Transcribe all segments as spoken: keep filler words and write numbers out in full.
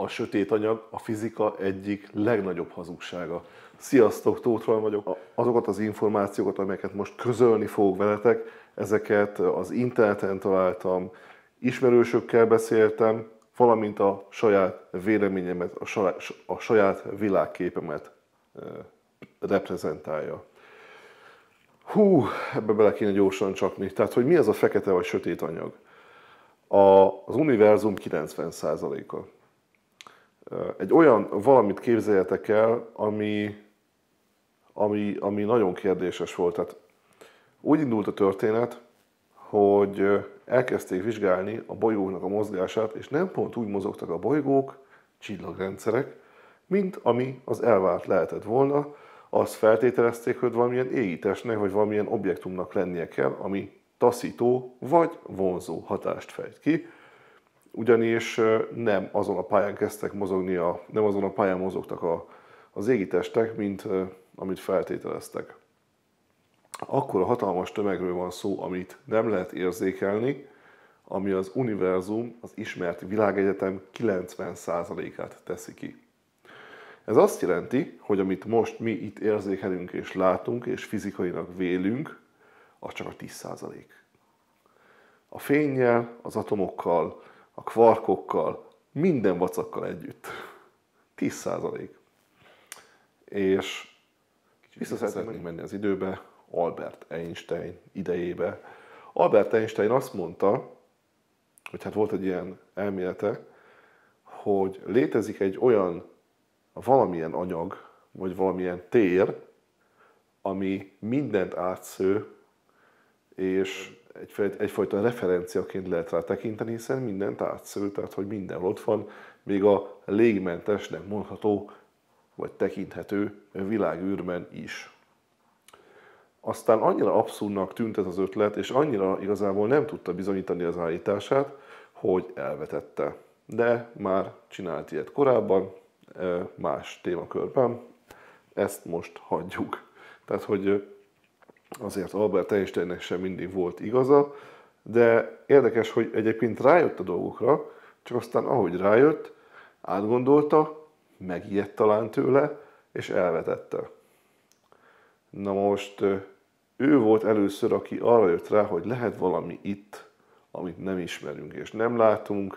A sötét anyag a fizika egyik legnagyobb hazugsága. Sziasztok, Tóth Roland vagyok. Azokat az információkat, amelyeket most közölni fogok veletek, ezeket az interneten találtam, ismerősökkel beszéltem, valamint a saját véleményemet, a saját, a saját világképemet reprezentálja. Hú, ebbe bele kéne gyorsan csapni. Tehát, hogy mi az a fekete vagy sötét anyag? A, az univerzum kilencven százaléka. Egy olyan valamit képzeljetek el, ami, ami, ami nagyon kérdéses volt. Tehát úgy indult a történet, hogy elkezdték vizsgálni a bolygóknak a mozgását, és nem pont úgy mozogtak a bolygók, csillagrendszerek, mint ami az elvárt lehetett volna. Azt feltételezték, hogy valamilyen égitestnek, vagy valamilyen objektumnak lennie kell, ami taszító vagy vonzó hatást fejt ki. Ugyanis nem azon a pályán kezdtek mozogni, a, nem azon a pályán mozogtak a, az égitestek, mint amit feltételeztek. Akkor a hatalmas tömegről van szó, amit nem lehet érzékelni, ami az univerzum, az ismert világegyetem kilencven százalékát teszi ki. Ez azt jelenti, hogy amit most mi itt érzékelünk és látunk, és fizikailag vélünk, az csak a tíz százalék. A fénnyel, az atomokkal, a kvarkokkal, minden vacakkal együtt. tíz százalék. És vissza szeretnénk menni az időbe, Albert Einstein idejébe. Albert Einstein azt mondta, hogy hát volt egy ilyen elmélete, hogy létezik egy olyan valamilyen anyag, vagy valamilyen tér, ami mindent átsző, és egyfajta referenciaként lehet rá tekinteni, hiszen mindent átsző, tehát hogy mindenhol ott van, még a légmentesnek mondható, vagy tekinthető világűrben is. Aztán annyira abszurdnak tűnt ez az ötlet, és annyira igazából nem tudta bizonyítani az állítását, hogy elvetette. De már csinált ilyet korábban, más témakörben, ezt most hagyjuk. Tehát, hogy azért Albert Einsteinnek sem mindig volt igaza, de érdekes, hogy egyébként rájött a dolgokra, csak aztán ahogy rájött, átgondolta, megijedt talán tőle, és elvetette. Na most ő volt először, aki arra jött rá, hogy lehet valami itt, amit nem ismerünk és nem látunk.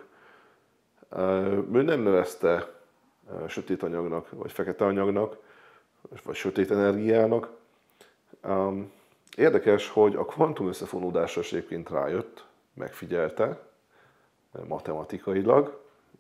Ő nem nevezte sötét anyagnak, vagy fekete anyagnak, vagy sötét energiának. Érdekes, hogy a kvantum összefonódásra egyébként rájött, megfigyelte matematikailag,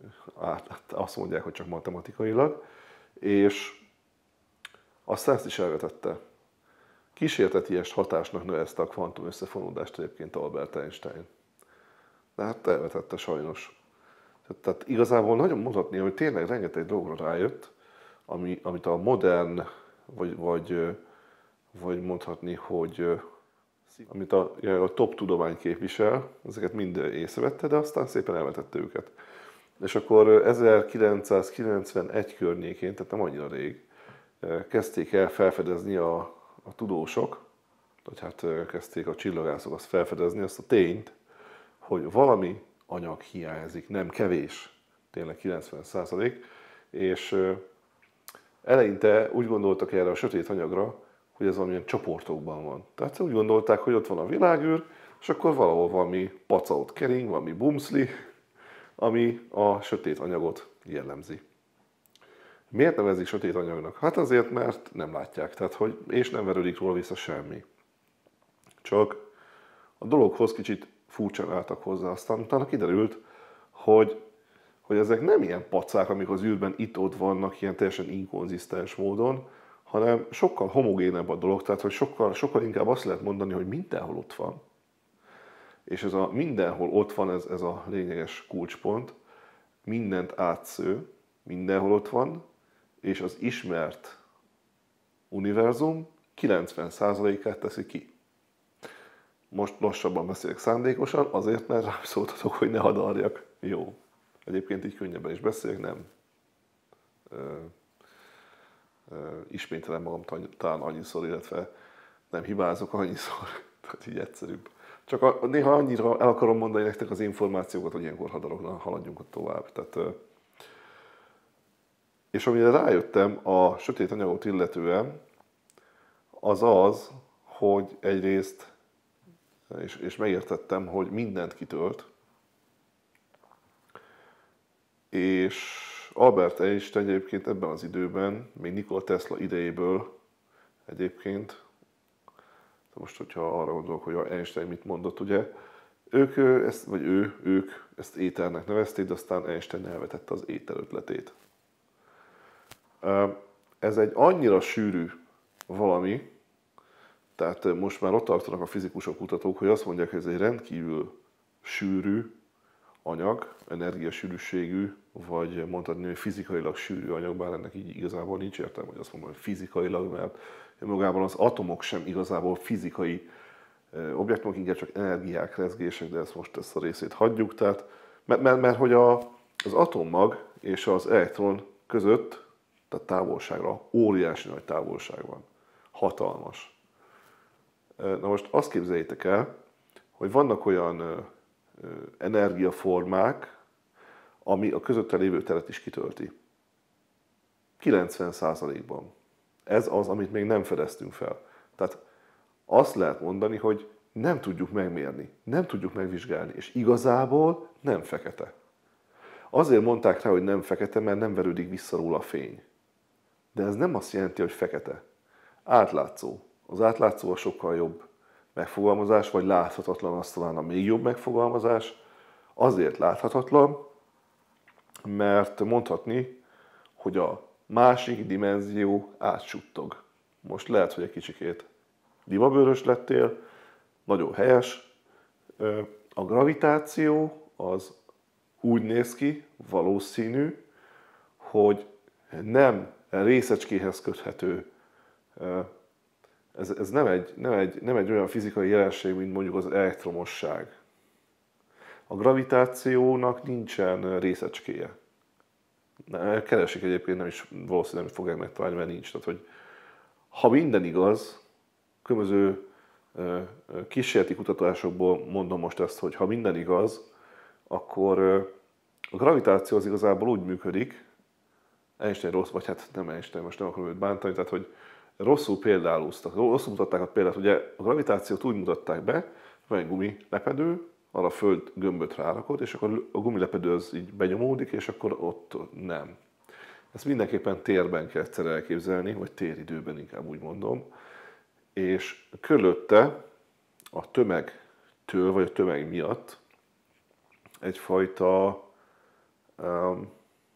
azt mondják, hogy csak matematikailag, és aztán ezt is elvetette. Kísérteties hatásnak nevezte a kvantum összefonódást egyébként Albert Einstein. De hát elvetette sajnos. Tehát igazából nagyon mondhatni, hogy tényleg rengeteg dologra rájött, ami, amit a modern, vagy, vagy, vagy mondhatni, hogy amit a, a top tudomány képvisel, ezeket mind észrevette, de aztán szépen elvetette őket. És akkor ezerkilencszázkilencvenegy környékén, tehát nem annyira rég, kezdték el felfedezni a, a tudósok, vagy hát kezdték a csillagászok azt felfedezni, azt a tényt, hogy valami anyag hiányzik, nem kevés, tényleg kilencven százalék, és eleinte úgy gondoltak erre a sötét anyagra, hogy ez valamilyen csoportokban van. Tehát úgy gondolták, hogy ott van a világűr, és akkor valahol valami paca ott kering, valami bumszli, ami a sötét anyagot jellemzi. Miért nevezik sötét anyagnak? Hát azért, mert nem látják, tehát, hogy, és nem verődik róla vissza semmi. Csak a dologhoz kicsit furcsán álltak hozzá, aztán utána kiderült, hogy, hogy ezek nem ilyen pacák, amik az űrben itt-ott vannak, ilyen teljesen inkonzisztens módon, hanem sokkal homogénebb a dolog, tehát hogy sokkal, sokkal inkább azt lehet mondani, hogy mindenhol ott van. És ez a mindenhol ott van, ez, ez a lényeges kulcspont, mindent átsző, mindenhol ott van, és az ismert univerzum kilencven százalékát teszi ki. Most lassabban beszélek szándékosan, azért, mert rám szóltatok, hogy ne hadarjak. Jó. Egyébként így könnyebben is beszélek, nem. Ö, ö, ismételem magam talán annyiszor, illetve nem hibázok annyiszor. Tehát így egyszerűbb. Csak a, néha annyira el akarom mondani nektek az információkat, hogy ilyenkor hadarok, na, haladjunk ott tovább. Tehát, ö, És amire rájöttem a sötét anyagot illetően, az az, hogy egyrészt, és, és megértettem, hogy mindent kitölt, és Albert Einstein egyébként ebben az időben, még Nikola Tesla idejéből egyébként, most hogyha arra gondolok, hogy Einstein mit mondott, ugye, ők ezt, vagy ő, ők ezt éternek nevezték, de aztán Einstein elvetette az éter ötletét. Ez egy annyira sűrű valami, tehát most már ott tartanak a fizikusok, kutatók, hogy azt mondják, hogy ez egy rendkívül sűrű anyag, energiasűrűségű, vagy mondhatni, hogy fizikailag sűrű anyag, bár ennek így igazából nincs értelme, hogy azt mondom, hogy fizikailag, mert magában az atomok sem igazából fizikai objektumok, inkább csak energiák, rezgések, de ezt most ezt a részét hagyjuk. Tehát, mert, mert, mert hogy a, az atommag és az elektron között, tehát távolságra, óriási nagy távolság van. Hatalmas. Na most azt képzeljétek el, hogy vannak olyan energiaformák, ami a közötte lévő teret is kitölti. kilencven százalékban. Ez az, amit még nem fedeztünk fel. Tehát azt lehet mondani, hogy nem tudjuk megmérni, nem tudjuk megvizsgálni, és igazából nem fekete. Azért mondták rá, hogy nem fekete, mert nem verődik vissza róla a fény. De ez nem azt jelenti, hogy fekete. Átlátszó. Az átlátszó a sokkal jobb megfogalmazás, vagy láthatatlan, az talán a még jobb megfogalmazás. Azért láthatatlan, mert mondhatni, hogy a másik dimenzió átsuttog. Most lehet, hogy egy kicsikét dimabőrös lettél, nagyon helyes. A gravitáció az úgy néz ki, valószínű, hogy nem részecskéhez köthető. Ez, ez nem, egy, nem, egy, nem egy olyan fizikai jelenség, mint mondjuk az elektromosság. A gravitációnak nincsen részecskéje. Keresik egyébként, nem is valószínűleg nem fogják megtalálni, mert nincs. Tehát, hogy ha minden igaz, különböző kísérleti kutatásokból mondom most ezt, hogy ha minden igaz, akkor a gravitáció az igazából úgy működik, Einstein rossz, vagy hát nem Einstein, most nem akarom őt bántani, tehát hogy rosszul példálóztak, rosszul mutatták a példát. Ugye a gravitációt úgy mutatták be, van egy gumilepedő, arra a föld gömböt rárakod, és akkor a gumilepedő az így benyomódik, és akkor ott nem. Ezt mindenképpen térben kell egyszer elképzelni, vagy téridőben inkább úgy mondom. És körülötte a tömegtől, vagy a tömeg miatt egyfajta, um,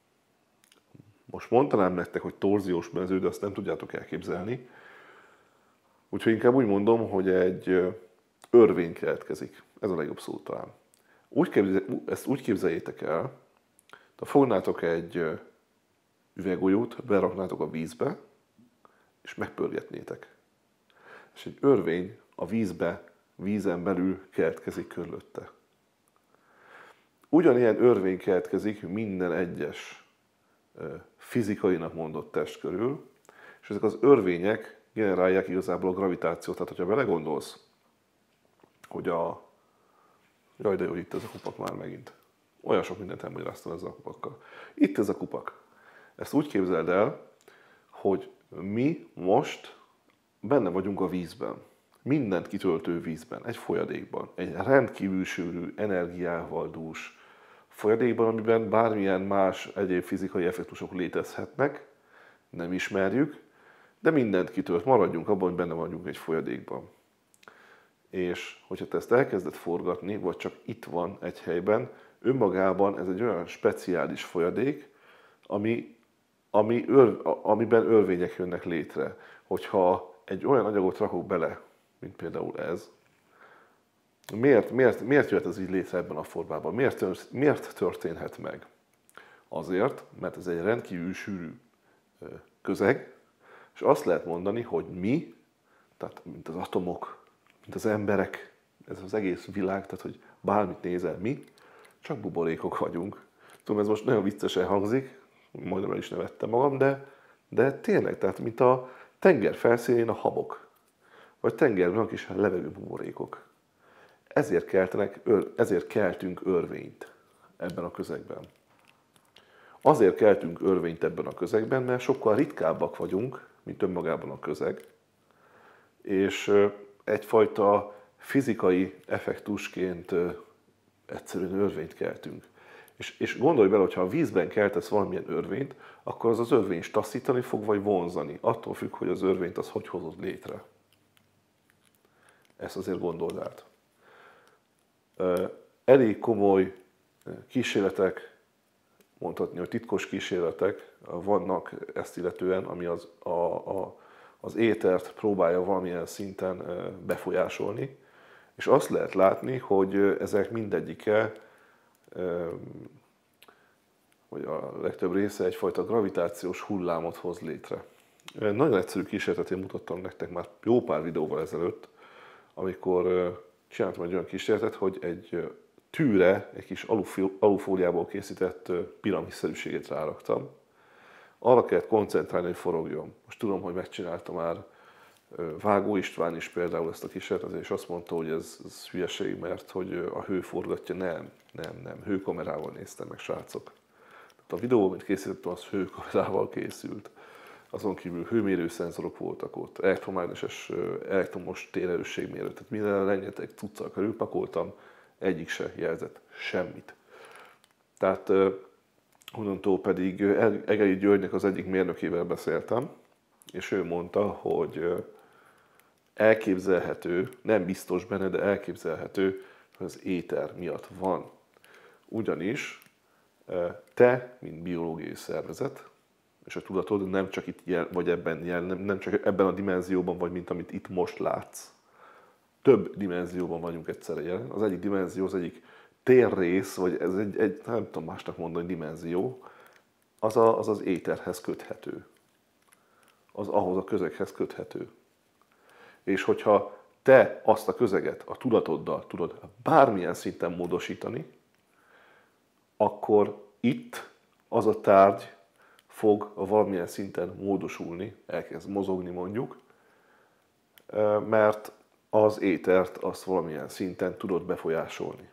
most mondanám nektek, hogy torziós mező, de azt nem tudjátok elképzelni. Úgyhogy inkább úgy mondom, hogy egy örvény keletkezik. Ez a legjobb szó talán. Úgy képzel, ezt úgy képzeljétek el, ha fognátok egy üveggolyót, beraknátok a vízbe, és megpörgetnétek. És egy örvény a vízbe, vízen belül keletkezik körülötte. Ugyanilyen örvény keletkezik minden egyes fizikainak mondott test körül, és ezek az örvények generálják igazából a gravitációt. Tehát, hogyha belegondolsz, hogy a... Jaj, de jó, itt ez a kupak már megint. Olyan sok mindent elmagyaráztam ezzel a kupakkal. Itt ez a kupak. Ezt úgy képzeld el, hogy mi most benne vagyunk a vízben. Mindent kitöltő vízben, egy folyadékban. Egy rendkívül sűrű, energiával dús folyadékban, amiben bármilyen más egyéb fizikai effektusok létezhetnek, nem ismerjük, de mindent kitölt. Maradjunk abban, hogy benne vagyunk egy folyadékban. És hogyha te ezt elkezded forgatni, vagy csak itt van egy helyben, önmagában ez egy olyan speciális folyadék, ami, ami ör, amiben örvények jönnek létre. Hogyha egy olyan anyagot rakok bele, mint például ez, miért, miért, miért jöhet ez így létre ebben a formában? Miért, miért történhet meg? Azért, mert ez egy rendkívül sűrű közeg, és azt lehet mondani, hogy mi, tehát mint az atomok, mint az emberek, ez az egész világ, tehát hogy bármit nézel, mi, csak buborékok vagyunk. Tudom, ez most nagyon viccesen hangzik, majdnem el is nevettem magam, de, de tényleg, tehát mint a tenger felszínén a habok, vagy tengerben a kis levegő buborékok. Ezért, keltenek, ezért keltünk örvényt ebben a közegben. Azért keltünk örvényt ebben a közegben, mert sokkal ritkábbak vagyunk, mint önmagában a közeg, és egyfajta fizikai effektusként egyszerűen örvényt keltünk. És, és gondolj bele, hogyha a vízben keltesz valamilyen örvényt, akkor az az örvényt taszítani fog, vagy vonzani. Attól függ, hogy az örvényt az hogy hozod létre. Ezt azért gondold át. Elég komoly kísérletek, mondhatni, hogy titkos kísérletek vannak ezt illetően, ami az, a, a, az étert próbálja valamilyen szinten befolyásolni. És azt lehet látni, hogy ezek mindegyike, vagy a legtöbb része egyfajta gravitációs hullámot hoz létre. Nagyon egyszerű kísérletet én mutattam nektek már jó pár videóval ezelőtt, amikor csináltam egy olyan kísérletet, hogy egy tűre, egy kis alufóliából készített piramisszerűséget ráraktam. Arra kellett koncentrálni, hogy forogjon. Most tudom, hogy megcsinálta már Vágó István is például ezt a kísérletet, és azt mondta, hogy ez, ez hülyeség, mert hogy a hő forgatja. Nem, nem, nem. Hőkamerával néztem meg, srácok. Tehát a videó, amit készítettem, az hőkamerával készült. Azon kívül hőmérő szenzorok voltak ott, elektromágneses, elektromos térerősségmérő, tehát minden rengeteg cuccal körülpakoltam, egyik se jelzett semmit. Tehát onnantól pedig Egei Györgynek az egyik mérnökével beszéltem, és ő mondta, hogy elképzelhető, nem biztos benne, de elképzelhető, hogy az éter miatt van. Ugyanis te, mint biológiai szervezet, és a tudatod nem csak itt jel, vagy ebben jel, nem, nem csak ebben a dimenzióban vagy, mint amit itt most látsz. Több dimenzióban vagyunk egyszerre jelen. Az egyik dimenzió, az egyik térrész, vagy ez egy, egy nem tudom másnak mondani, dimenzió, az, a, az az éterhez köthető. Az ahhoz a közeghez köthető. És hogyha te azt a közeget a tudatoddal tudod bármilyen szinten módosítani, akkor itt az a tárgy fog valamilyen szinten módosulni, elkezd mozogni mondjuk, mert az étert azt valamilyen szinten tudod befolyásolni.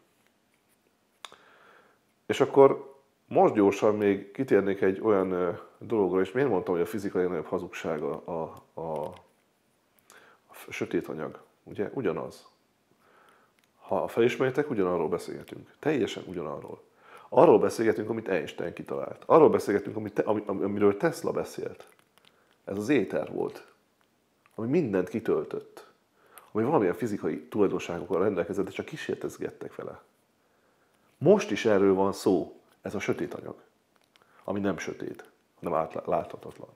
És akkor most gyorsan még kitérnék egy olyan dologra, és miért mondtam, hogy a fizika legnagyobb hazugsága a, a, a sötét anyag. Ugye? Ugyanaz. Ha felismeritek, ugyanarról beszélgetünk. Teljesen ugyanarról. Arról beszélgetünk, amit Einstein kitalált. Arról beszélgetünk, amit, amiről Tesla beszélt. Ez az éter volt, ami mindent kitöltött. Ami valamilyen fizikai tulajdonságokkal rendelkezett, de csak kísérletezgettek vele. Most is erről van szó, ez a sötét anyag, ami nem sötét, hanem átláthatatlan.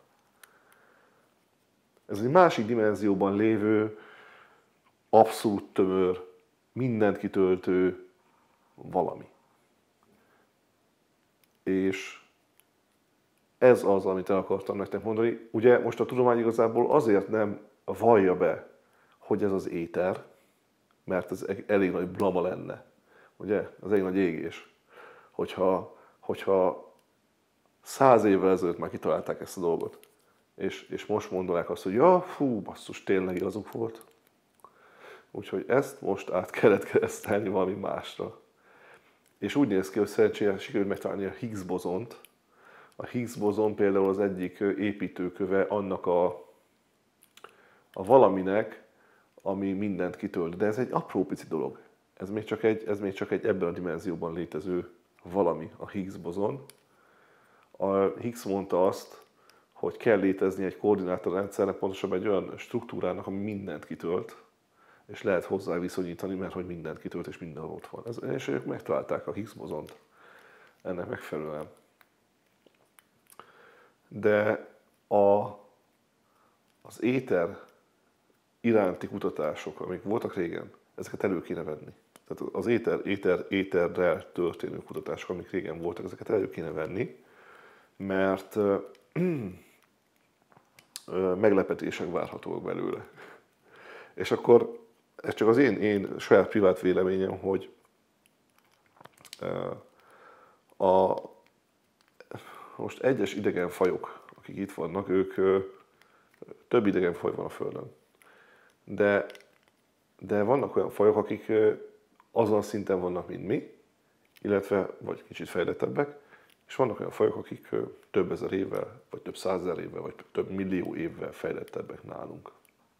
Ez egy másik dimenzióban lévő, abszolút tömör, mindent kitöltő valami. És ez az, amit el akartam nektek mondani. Ugye most a tudomány igazából azért nem vallja be, hogy ez az éter, mert ez elég nagy blama lenne. Ugye? Az elég nagy égés. Hogyha, hogyha száz évvel ezelőtt már kitalálták ezt a dolgot, és, és most mondanák azt, hogy ja, fú, basszus, tényleg igazuk volt. Úgyhogy ezt most át kellett keresztelni valami másra. És úgy néz ki, hogy szerencsére sikerült megtalálni a Higgs bozont. A Higgs bozon például az egyik építőköve annak a, a valaminek, ami mindent kitölt. De ez egy apró pici dolog. Ez még csak egy, ez még csak egy ebben a dimenzióban létező valami, a Higgs bozon. A Higgs mondta azt, hogy kell létezni egy koordinátorrendszernek, pontosabban egy olyan struktúrának, ami mindent kitölt, és lehet hozzá viszonyítani, mert hogy mindent kitölt, és minden ott van. Ez, és ők megtalálták a Higgs bozont ennek megfelelően. De a, az éter iránti kutatások, amik voltak régen, ezeket elő kéne venni. Tehát az éter, éter, éterrel történő kutatások, amik régen voltak, ezeket elő kéne venni, mert meglepetések várhatóak belőle. És akkor ez csak az én, én saját privát véleményem, hogy a, most egyes idegen fajok, akik itt vannak, ők több idegen faj van a Földön. De, de vannak olyan fajok, akik azon a szinten vannak, mint mi, illetve vagy kicsit fejlettebbek, És vannak olyan fajok, akik több ezer évvel, vagy több százezer évvel, vagy több millió évvel fejlettebbek nálunk.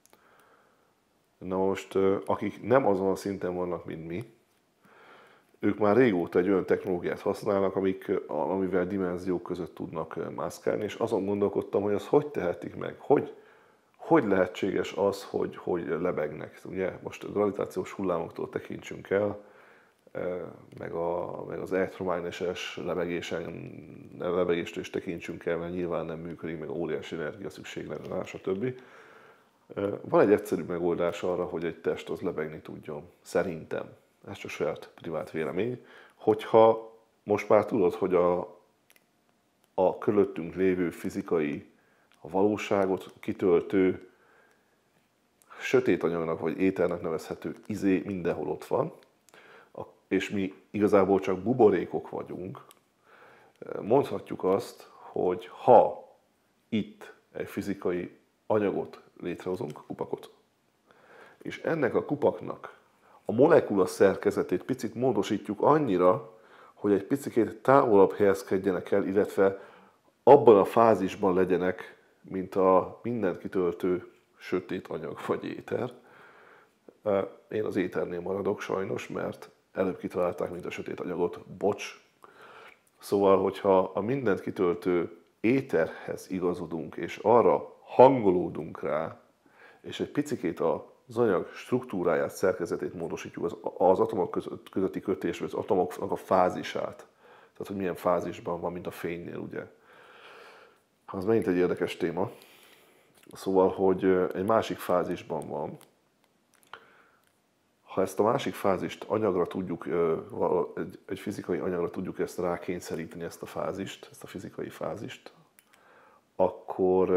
Na most, akik nem azon a szinten vannak, mint mi, ők már régóta egy olyan technológiát használnak, amik, amivel dimenziók között tudnak mászkálni, és azon gondolkodtam, hogy azt hogy tehetik meg, hogy, hogy lehetséges az, hogy, hogy lebegnek. Ugye most a gravitációs hullámoktól tekintsünk el, meg, a, meg az elektromágneses lebegésen, lebegéstől is tekintsünk el, mert nyilván nem működik, meg óriási energia szükség lenne rá, stb. Van egy egyszerű megoldás arra, hogy egy test az lebegni tudjon. Szerintem. Ez csak saját privát vélemény. Hogyha most már tudod, hogy a, a körülöttünk lévő fizikai, a valóságot kitöltő sötét anyagnak vagy éternek nevezhető izé mindenhol ott van, és mi igazából csak buborékok vagyunk, mondhatjuk azt, hogy ha itt egy fizikai anyagot létrehozunk, kupakot, és ennek a kupaknak a molekula szerkezetét picit módosítjuk annyira, hogy egy picit távolabb helyezkedjenek el, illetve abban a fázisban legyenek, mint a mindent kitöltő sötét anyag vagy éter. Én az éternél maradok sajnos, mert előbb kitalálták, mint a sötét anyagot, bocs. Szóval, hogyha a mindent kitöltő éterhez igazodunk, és arra hangolódunk rá, és egy picikét az anyag struktúráját, szerkezetét módosítjuk, az, az atomok között, közötti kötés, vagy az atomoknak a fázisát, tehát hogy milyen fázisban van, mint a fénynél, ugye. Az megint egy érdekes téma. Szóval, hogy egy másik fázisban van. Ha ezt a másik fázist anyagra tudjuk, egy, egy fizikai anyagra tudjuk ezt rákényszeríteni, ezt a fázist, ezt a fizikai fázist, akkor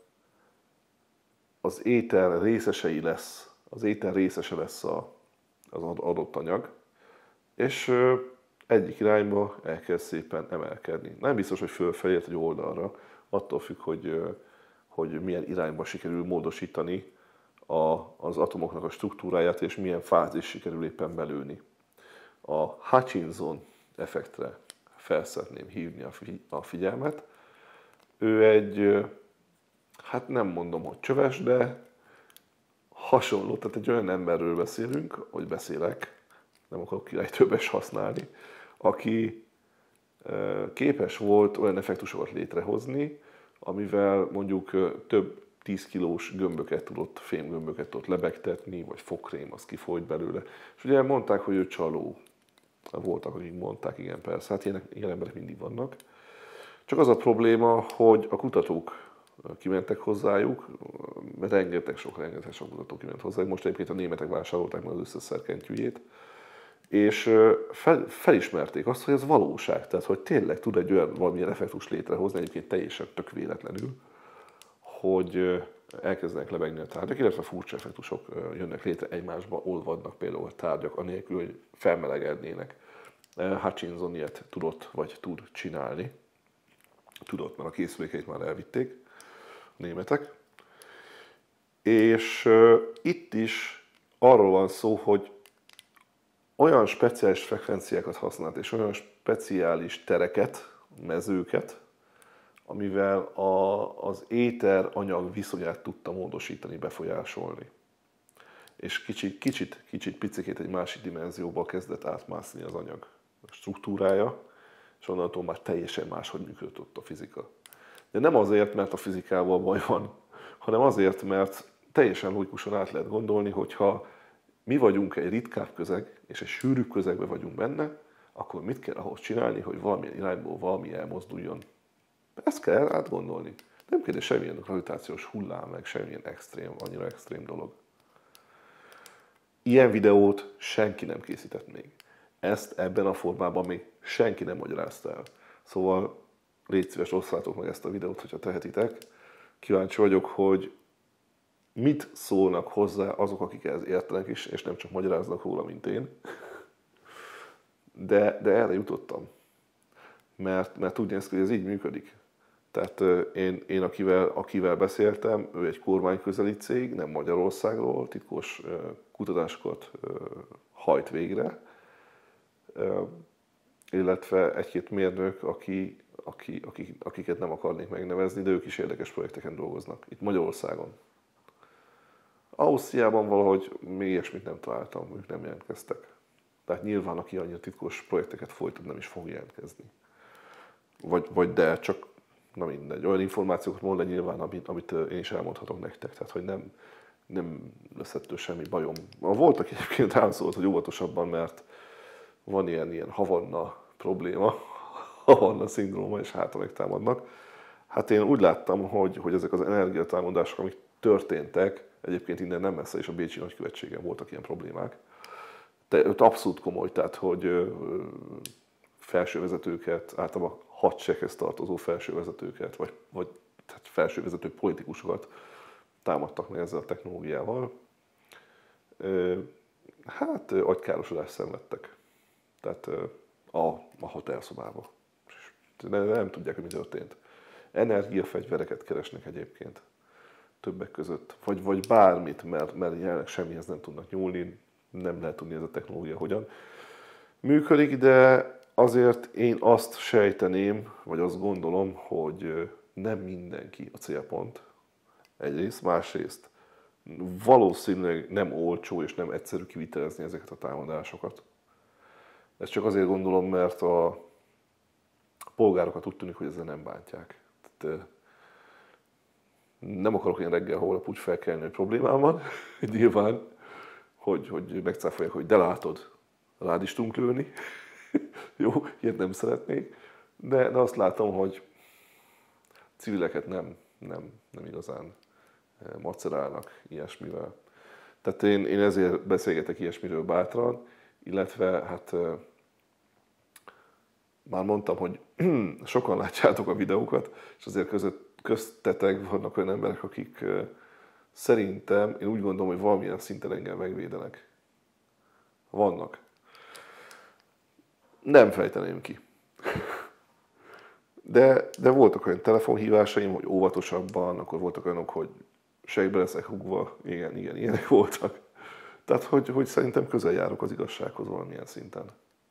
az éter részesei lesz, az éter részese lesz az adott anyag, és egyik irányba elkezd szépen emelkedni. Nem biztos, hogy fölfelé, egy oldalra, attól függ, hogy, hogy milyen irányba sikerül módosítani a, az atomoknak a struktúráját, és milyen fázis sikerül éppen belőni. A Hutchinson effektre fel szeretném hívni a, figy- a figyelmet. Ő egy, hát nem mondom, hogy csöves, de hasonló, tehát egy olyan emberről beszélünk, hogy beszélek, nem akarok királytöbbes használni, aki képes volt olyan effektusokat létrehozni, amivel mondjuk több tíz kilós gömböket tudott, fémgömböket tudott lebegtetni, vagy fogkrém, az kifolyt belőle. És ugye mondták, hogy ő csaló. Voltak, akik mondták, igen, persze, hát ilyen, ilyen emberek mindig vannak. Csak az a probléma, hogy a kutatók kimentek hozzájuk, mert rengeteg sok, rengeteg sok kutató kiment hozzájuk. Most egyébként a németek vásárolták meg az összes szerkentyűjét, és fel, felismerték azt, hogy ez valóság, tehát hogy tényleg tud egy olyan valamilyen effektus létrehozni, egyébként teljesen tök véletlenül, hogy elkezdenek lebegni a tárgyak, illetve furcsa effektusok jönnek létre, egymásba olvadnak például a tárgyak, anélkül, hogy felmelegednének. Hutchinson ilyet tudott, vagy tud csinálni. Tudott, mert a készülékeit már elvitték a németek. És itt is arról van szó, hogy olyan speciális frekvenciákat használt, és olyan speciális tereket, mezőket, amivel a, az éter anyag viszonyát tudta módosítani, befolyásolni. És kicsit, kicsit, kicsit picikét egy másik dimenzióba kezdett átmászni az anyag struktúrája, és onnantól már teljesen máshogy működött a fizika. De nem azért, mert a fizikával baj van, hanem azért, mert teljesen logikusan át lehet gondolni, hogyha mi vagyunk egy ritkább közeg, és egy sűrűbb közegben vagyunk benne, akkor mit kell ahhoz csinálni, hogy valamilyen irányból valami elmozduljon. Ezt kell átgondolni. Nem kérdés semmilyen gravitációs hullám, meg semmilyen extrém, annyira extrém dolog. Ilyen videót senki nem készített még. Ezt ebben a formában még senki nem magyarázta el. Szóval légy szíves, osszátok meg ezt a videót, hogyha tehetitek. Kíváncsi vagyok, hogy mit szólnak hozzá azok, akik ehhez értenek is, és nem csak magyaráznak róla, mint én. De, de erre jutottam. Mert, mert úgy néz ki, hogy ez így működik. Tehát én, én akivel, akivel beszéltem, ő egy kormányközeli cég, nem Magyarországról, titkos kutatásokat hajt végre, illetve egy-két mérnök, aki aki, akik, akiket nem akarnék megnevezni, de ők is érdekes projekteken dolgoznak, itt Magyarországon. Ausztriában valahogy még ilyesmit nem találtam, ők nem jelentkeztek. Tehát nyilván, aki annyira titkos projekteket folytat, nem is fog jelentkezni. Vagy, vagy de, csak na mindegy. Olyan információkat mond le nyilván, amit, amit én is elmondhatok nektek. Tehát, hogy nem, nem lesz ettől semmi bajom. Voltak egyébként rám szólt, hogy óvatosabban, mert van ilyen, ilyen Havanna probléma, Havanna szindróma, és hátra megtámadnak. Hát én úgy láttam, hogy, hogy ezek az energiatámadások, amik történtek, egyébként innen nem messze is a Bécsi nagykövetségen voltak ilyen problémák. De abszolút komoly, tehát hogy felsővezetőket, általában hadsereghez tartozó felsővezetőket, vagy, vagy tehát felsővezető politikusokat támadtak meg ezzel a technológiával. Hát agykárosodást szenvedtek. Tehát a, a hotelszobába. Nem, nem tudják, hogy mi történt. Energiafegyvereket keresnek egyébként többek között. Vagy, vagy bármit, mert, mert jelenleg semmihez nem tudnak nyúlni, nem lehet tudni ez a technológia hogyan működik, de azért én azt sejteném, vagy azt gondolom, hogy nem mindenki a célpont. Egyrészt, másrészt valószínűleg nem olcsó és nem egyszerű kivitelezni ezeket a támadásokat. Ezt csak azért gondolom, mert a polgárokat úgy tűnik, hogy ezzel nem bántják. Tehát, nem akarok én reggel holnap úgy felkelni, hogy problémám van, nyilván, hogy, hogy megcáfolják, hogy de látod, rád is tudunk lőni. Jó, ilyet nem szeretnék, de, de azt látom, hogy civileket nem, nem, nem igazán macerálnak ilyesmivel. Tehát én, én ezért beszélgetek ilyesmiről bátran, illetve hát már mondtam, hogy sokan látjátok a videókat, és azért között, köztetek vannak olyan emberek, akik szerintem, én úgy gondolom, hogy valamilyen szinten engem megvédenek. Vannak. Nem fejteném ki. De, de voltak olyan telefonhívásaim, hogy óvatosabban, akkor voltak olyanok, hogy segbe leszek húgva, igen, igen, ilyenek voltak. Tehát, hogy, hogy szerintem közel járok az igazsághoz valamilyen szinten.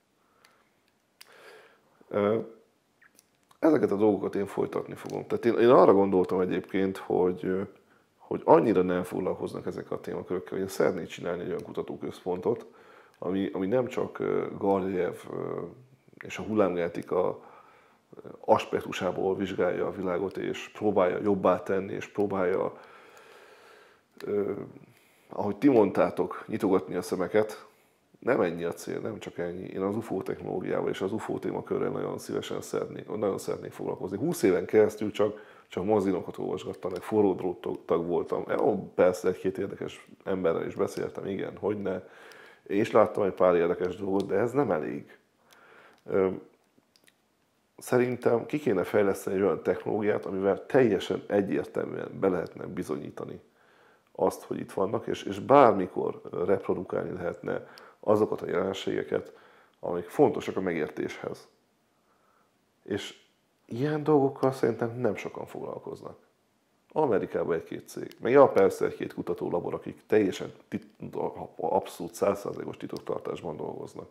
Ezeket a dolgokat én folytatni fogom. Tehát én, én arra gondoltam egyébként, hogy, hogy annyira nem foglalkoznak ezek a témakörökkel, hogy én szeretnék csinálni egy olyan kutatóközpontot, ami, ami nem csak Garjev és a hullámgenetika aspektusából vizsgálja a világot, és próbálja jobbá tenni, és próbálja, ahogy ti mondtátok, nyitogatni a szemeket. Nem ennyi a cél, nem csak ennyi. Én az u f o technológiával és az u f o témakörrel nagyon szívesen szeretnék, nagyon szeretnék foglalkozni. húsz éven keresztül csak, csak mozinokat olvasgattam, meg forró dróttag voltam. Ó, persze egy-két érdekes emberrel is beszéltem, igen, hogyne. Én is láttam egy pár érdekes dolgot, de ez nem elég. Szerintem ki kéne fejleszteni egy olyan technológiát, amivel teljesen egyértelműen be lehetne bizonyítani azt, hogy itt vannak, és, és bármikor reprodukálni lehetne azokat a jelenségeket, amik fontosak a megértéshez. És ilyen dolgokkal szerintem nem sokan foglalkoznak. Amerikában egy-két cég, meg ja, persze egy-két kutatólabor, akik teljesen tit- abszolút száz százalékos titoktartásban dolgoznak.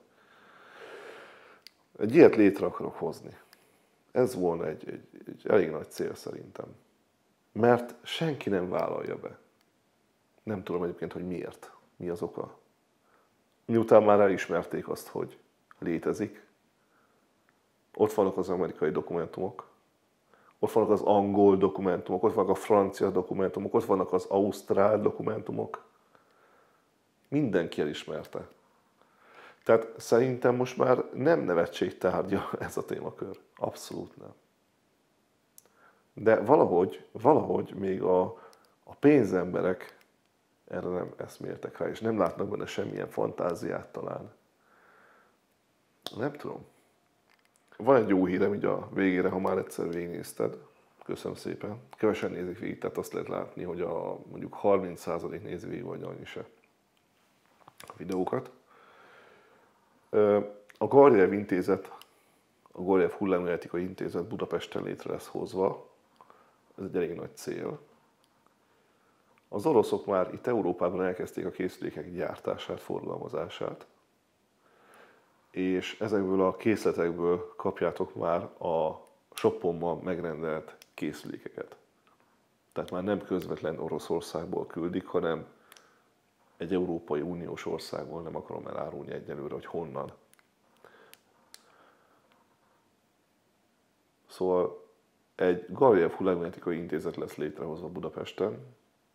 Egy ilyet létre akarok hozni. Ez volna egy, egy, egy elég nagy cél szerintem. Mert senki nem vállalja be. Nem tudom egyébként, hogy miért. Mi az oka. Miután már elismerték azt, hogy létezik, ott vannak az amerikai dokumentumok, ott vannak az angol dokumentumok, ott vannak a francia dokumentumok, ott vannak az ausztrál dokumentumok. Mindenki elismerte. Tehát szerintem most már nem nevetségtárgya ez a témakör. Abszolút nem. De valahogy, valahogy még a, a pénzemberek erre nem eszméltek rá, és nem látnak benne semmilyen fantáziát talán. Nem tudom. Van egy jó hírem így a végére, ha már egyszer végignézted. Köszönöm szépen. Kevesen nézik végig, tehát azt lehet látni, hogy a mondjuk harminc százalék nézi végig, vagy annyi se a videókat. A Garjev intézet, a Garjev hullámgenetikai intézet Budapesten létre lesz hozva. Ez egy elég nagy cél. Az oroszok már itt Európában elkezdték a készülékek gyártását, forgalmazását. És ezekből a készletekből kapjátok már a a shopomban megrendelt készülékeket. Tehát már nem közvetlen Oroszországból küldik, hanem egy Európai Uniós országból, nem akarom elárulni egyelőre, hogy honnan. Szóval egy Garjev Hullám-genetikai Intézet lesz létrehozva Budapesten,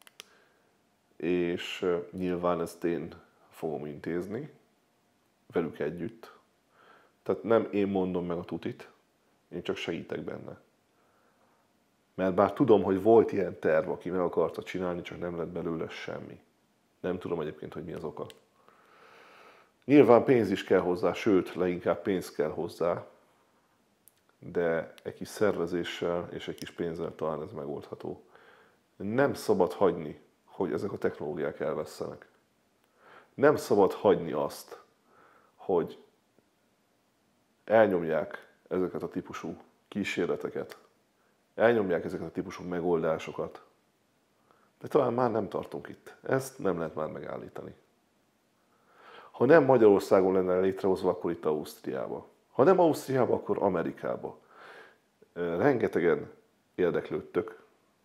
és nyilván ezt én fogom intézni, velük együtt. Tehát nem én mondom meg a tutit, én csak segítek benne. Mert bár tudom, hogy volt ilyen terv, aki meg akarta csinálni, csak nem lett belőle semmi. Nem tudom egyébként, hogy mi az oka. Nyilván pénz is kell hozzá, sőt, leginkább pénz kell hozzá, de egy kis szervezéssel és egy kis pénzzel talán ez megoldható. Nem szabad hagyni, hogy ezek a technológiák elvesszenek. Nem szabad hagyni azt, hogy elnyomják ezeket a típusú kísérleteket, elnyomják ezeket a típusú megoldásokat, de talán már nem tartunk itt. Ezt nem lehet már megállítani. Ha nem Magyarországon lenne létrehozva, akkor itt Ausztriába. Ha nem Ausztriába, akkor Amerikába. Rengetegen érdeklődtök.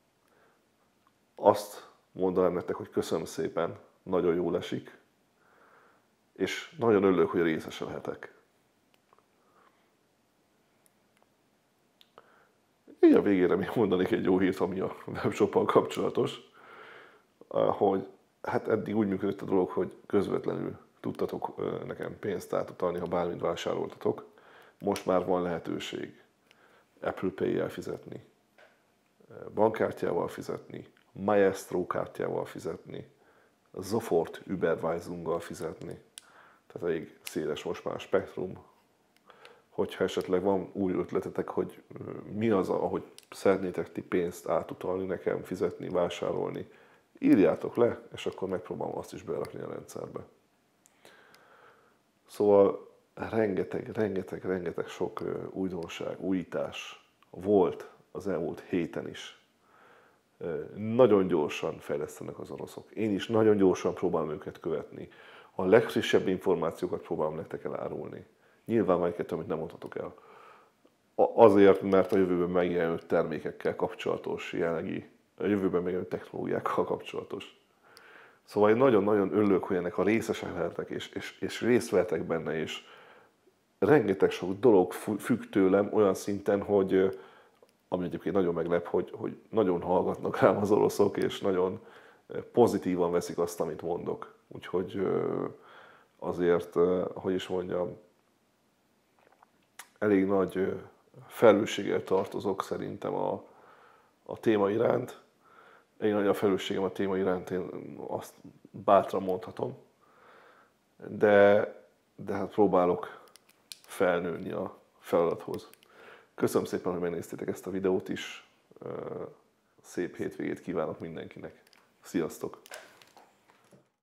Azt mondanám nektek, hogy köszönöm szépen, nagyon jól esik, és nagyon örülök, hogy részese lehetek. Így a végére még mondanék egy jó hírt, ami a webshoppal kapcsolatos, hogy hát eddig úgy működött a dolog, hogy közvetlenül tudtatok nekem pénzt átutalni, ha bármit vásároltatok. Most már van lehetőség Apple Pay-jel fizetni, bankkártyával fizetni, Maestro kártyával fizetni, Sofort Überweisunggal fizetni. Tehát elég széles most már a spektrum. Hogyha esetleg van új ötletetek, hogy mi az, ahogy szeretnétek ti pénzt átutalni nekem, fizetni, vásárolni, írjátok le, és akkor megpróbálom azt is berakni a rendszerbe. Szóval rengeteg, rengeteg, rengeteg sok újdonság, újítás volt az elmúlt héten is. Nagyon gyorsan fejlesztenek az oroszok. Én is nagyon gyorsan próbálom őket követni. A legfrissebb információkat próbálom nektek elárulni. Nyilván van egy-kettő, amit nem mondhatok el. Azért, mert a jövőben megjelenő termékekkel kapcsolatos, jelenlegi a jövőben megjelenő technológiákkal kapcsolatos. Szóval én nagyon-nagyon örülök, hogy ennek a részesek lehetek, és, és, és részt vehetek benne, és rengeteg sok dolog függ tőlem olyan szinten, hogy ami egyébként nagyon meglep, hogy, hogy nagyon hallgatnak rám az oroszok, és nagyon pozitívan veszik azt, amit mondok. Úgyhogy azért, hogy is mondjam, elég nagy felelősséggel tartozok szerintem a, a téma iránt. Elég nagy a felelősségem a téma iránt, én azt bátran mondhatom. De, de hát próbálok felnőni a feladathoz. Köszönöm szépen, hogy megnéztétek ezt a videót is. Szép hétvégét kívánok mindenkinek. Sziasztok!